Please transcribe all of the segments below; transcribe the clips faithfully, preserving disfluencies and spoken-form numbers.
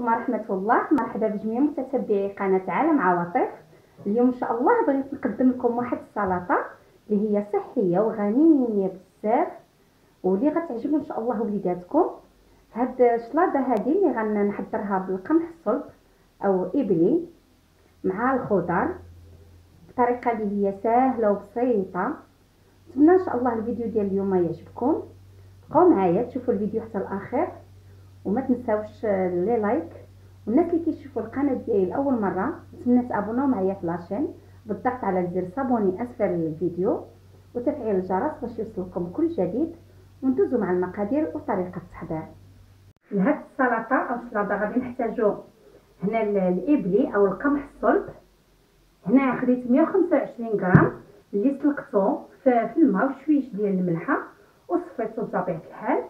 عليكم ورحمة الله. مرحبا بجميع متتبعي قناة عالم عواطف. اليوم ان شاء الله بغيت نقدم لكم واحد السلطة اللي هي صحية وغنية بزاف واللي غتعجبوا ان شاء الله وليداتكم. هاد الشلاضة هذه اللي غنحضرها بالقمح الصلب او ابلي مع الخضر بطريقة اللي هي سهلة وبسيطة. نتمنى ان شاء الله الفيديو ديال اليوم يعجبكم. بقاو معايا تشوفوا الفيديو حتى الاخر وما تنساوش لي لايك، والناس اللي كيشوفوا القناه ديالي لاول مره نتمنى تابوناو معايا في لاشين بالضغط على زر صابوني اسفل الفيديو وتفعيل الجرس باش يوصلكم كل جديد. وندوزو مع المقادير وطريقه التحضير لهاد السلطه او السلطه. غادي نحتاجو هنا الابلي او القمح الصلب. هنا خديت مية وخمسة وعشرين غرام اللي سلقته في الماء وشويش ديال الملحه وصفيته بطبيعه الحال.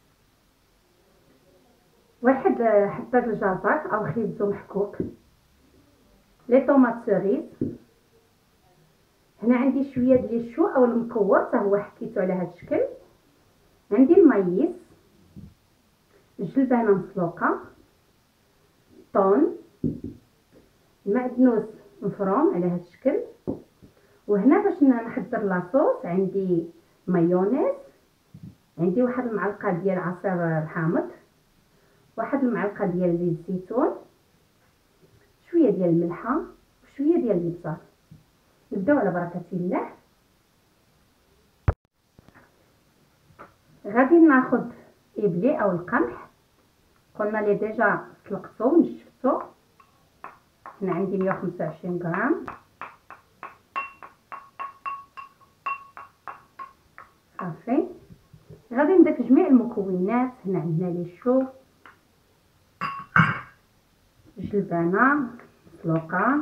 واحد حبات الجزر او خيزو محكوك، لي طوماط سوريز. هنا عندي شويه ديال الشو او المكور حتى هو حكيته على هذا الشكل. عندي المايس، الجلبانه مسلوقه، الطون، المعدنوس مفروم على هذا الشكل. وهنا باش نحضر لاصوص عندي مايونيز، عندي واحد المعلقه ديال عصير الحامض، واحد المعلقه ديال زيت الزيتون، شويه ديال الملحه وشويه ديال الابزار. نبداو على بركه الله. غادي ناخذ ابلي او القمح، قلنا لي ديجا سلقته ونشفته. هنا عندي مية وخمسة وعشرين غرام. صافي، غادي نضيف جميع المكونات. هنا عندنا لي شو، جلبانه مسلوقه،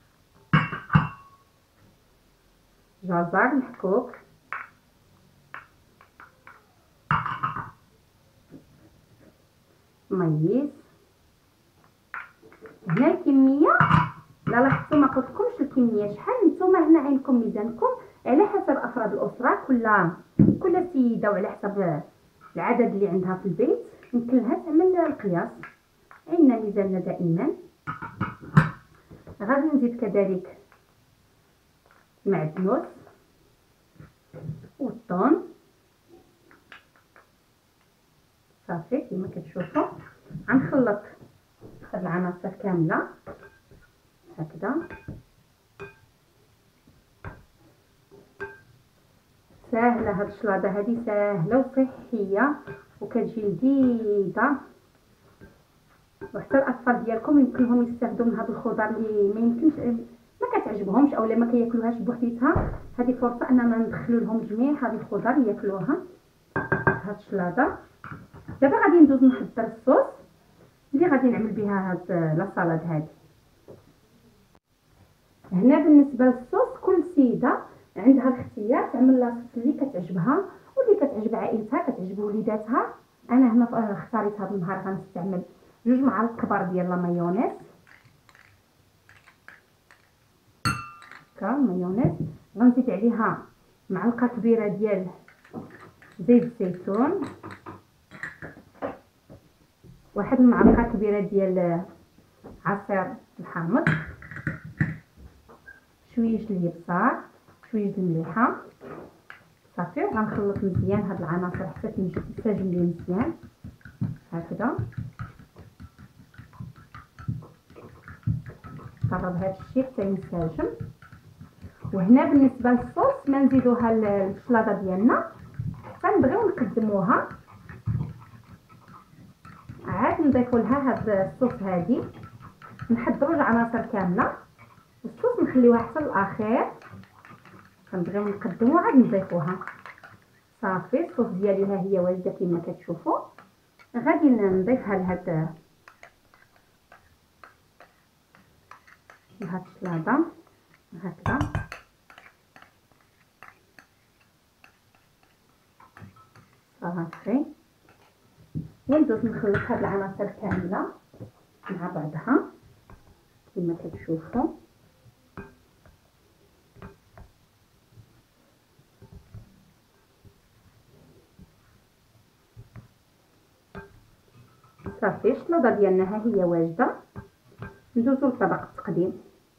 جزر محكوك، مايس. هنا الكميه لا لاحظتوا ما قلتلكمش الكميه شحال. نتوما هنا عينكم ميزانكم على حسب افراد الاسره، كل كل سيده وعلى حسب العدد اللي عندها في البيت يمكن لها تعمل القياس. عندنا ميزاننا دائما. غادي نزيد كذلك المعدنوس والطون. صافي كما كتشوفوا غنخلط هاد العناصر كامله هكذا. ساهله هاد الشلاضه هذه، ساهله وصحيه وكتجي لذيذه، وحتى الاطفال ديالكم يمكنهم يستافدوا من هاد الخضر اللي ما يمكنش ما كتعجبهمش اولا ما كياكلوهاش بوحديتها. هذه فرصه اننا ندخلوا لهم جميع هذه الخضر ياكلوها هاد الشلاضه. دابا غادي ندوز نحضر الصوص اللي غادي نعمل بها هاد لاصالاد هذه. هنا بالنسبه للصوص كل سيده عندها الاختيار تعمل لاصوص اللي كتعجبها واللي كتعجب عائلتها كتعجب وليداتها. انا هنا اختاريت هذا النهار غنستعمل جوج معالق كبار ديال لا مايونيز. هكا مايونيز. غنزيد عليها معلقه كبيره ديال زيت الزيتون، واحد المعلقه كبيره ديال عصير الحامض، شويه ديال الابصار، شويه ديال الملحه. صافي غنخلط مزيان هاد العناصر حتى تنسجم لي مزيان هكذا. قرب هذا الشيء حتى ينسجم. وهنا بالنسبه للصوص ما نزيدوها الشلاضه ديالنا حتى نبغيو نقدموها، عاد نضيفوا لها هاد الصوص هذه. نحضروا العناصر كامله والصوص نخليوها حتى الاخير، كنبغيو نقدموا عاد نضيفوها. صافي الصوص ديالي ها هي واجده كما كتشوفوا. غادي نضيفها لهاد لهاد الشلاضه هكذا. صافي وندوز نخلط هاد العناصر كامله مع بعضها كما كتشوفوا. صافي الشلوضه ديالنا ها هي واجده. ندوزو لطبق التقديم.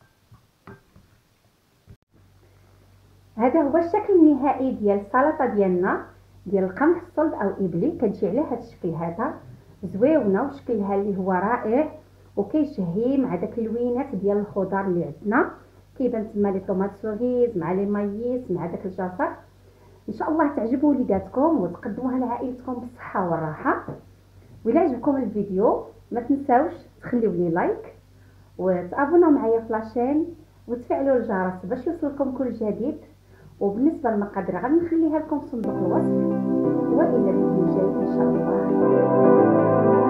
هذا هو الشكل النهائي ديال السلطه ديالنا ديال القمح الصلب او ابلي. كتجي على هذا الشكل هذا زويونه وشكلها اللي هو رائع وكيشهي مع داك اللوينات ديال الخضر اللي عندنا. كيبان تما لي طوماط سوريز مع لي مايس مع داك الجزر. ان شاء الله تعجبوا وليداتكم وتقدموها لعائلتكم بالصحه والراحه. وإلا عجبكم الفيديو ما تنساوش تخليو لي لايك وتابوناو معايا في لاشين وتفعلوا الجرس باش يوصلكم كل جديد. وبالنسبه للمقادير غادي نخليها لكم في صندوق الوصف. والى الفيديو الجاي ان شاء الله.